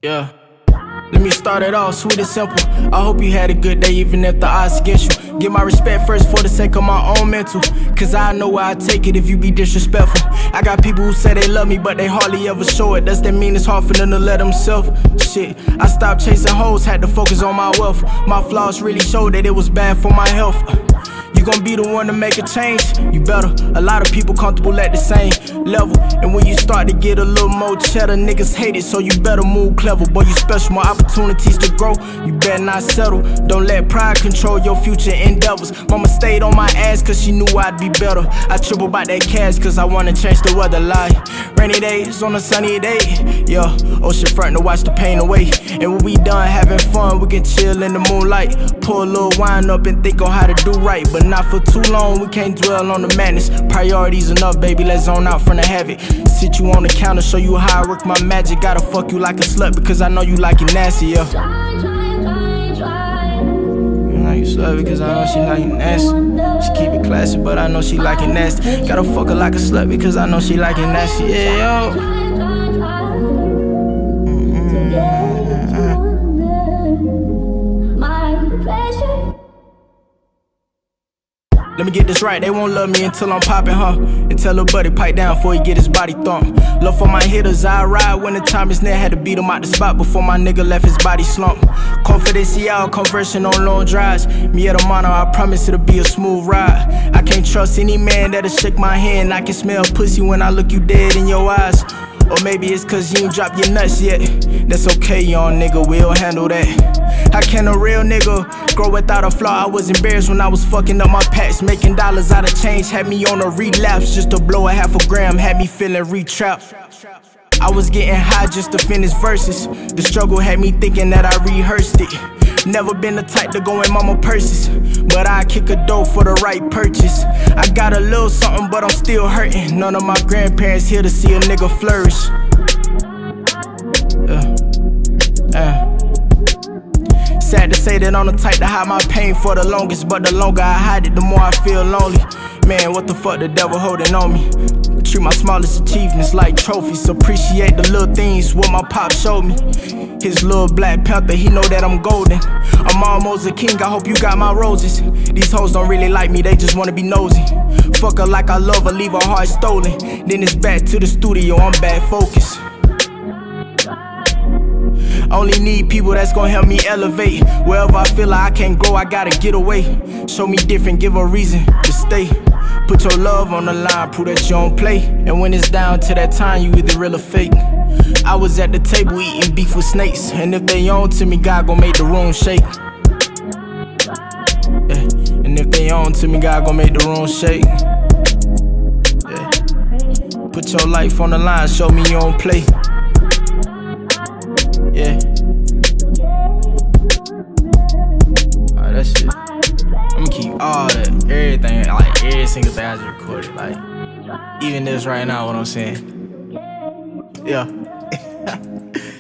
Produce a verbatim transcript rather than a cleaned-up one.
Yeah. Let me start it off sweet and simple. I hope you had a good day even if the odds against you. Get my respect first for the sake of my own mental, cause I know where I take it if you be disrespectful. I got people who say they love me but they hardly ever show it. Does that mean it's hard for them to let themselves? Shit, I stopped chasing hoes, had to focus on my wealth. My flaws really showed that it was bad for my health. You gon' be the one to make a change, you better. A lot of people comfortable at the same level, and when you start to get a little more cheddar, niggas hate it, so you better move clever. Boy, you special, more opportunities to grow, you better not settle. Don't let pride control your future endeavors. Mama stayed on my ass cause she knew I'd be better. I triple about that cash cause I wanna change the weather. Like rainy days on a sunny day, yeah, ocean front to watch the pain away. And when we done having fun, we can chill in the moonlight, pour a little wine up and think on how to do right. But not for too long, we can't dwell on the madness. Priorities enough, baby, let's zone out from the havoc. Sit you on the counter, show you how I work my magic. Gotta fuck you like a slut because I know you like it nasty, yeah. You know you slut because I know she like it nasty. She keep it classy, but I know she like it nasty. Gotta fuck her like a slut because I know she like it nasty, yeah, yo. Let me get this right, they won't love me until I'm popping, huh? And tell little buddy pipe down before he get his body thumped. Love for my hitters, I ride when the time is near. Had to beat him out the spot before my nigga left his body slump. Confidential conversing on long drives. Me at a mono, I promise it'll be a smooth ride. I can't trust any man that'll shake my hand. I can smell pussy when I look you dead in your eyes. Or maybe it's cause you ain't dropped your nuts yet. That's okay, young nigga, we'll handle that. How can a real nigga grow without a flaw? I was embarrassed when I was fucking up my packs. Making dollars out of change had me on a relapse. Just to blow a half a gram had me feeling re-trapped. I was getting high just to finish verses. The struggle had me thinking that I rehearsed it. Never been the type to go in mama purses, but I kick a dough for the right purchase. I got a little something but I'm still hurting. None of my grandparents here to see a nigga flourish. uh, uh. Sad to say that I'm the type to hide my pain for the longest, but the longer I hide it, the more I feel lonely. Man, what the fuck the devil holding on me? Treat my smallest achievements like trophies. Appreciate the little things, what my pop showed me. His little Black Panther, he know that I'm golden. I'm almost a king, I hope you got my roses. These hoes don't really like me, they just wanna be nosy. Fuck her like I love her, leave her heart stolen. Then it's back to the studio, I'm bad focused. Only need people that's gonna help me elevate. Wherever I feel like I can't grow, I gotta get away. Show me different, give a reason to stay. Put your love on the line, prove that you don't play. And when it's down to that time, you either real or fake. I was at the table eating beef with snakes, and if they on to me, God gon' make the room shake. Yeah. And if they on to me, God gon' make the room shake. Yeah. Put your life on the line, show me you don't play. Yeah. Alright, that's it. I'ma keep all that, everything, like every single thing I just recorded. Like, even this right now, what I'm saying. Yeah.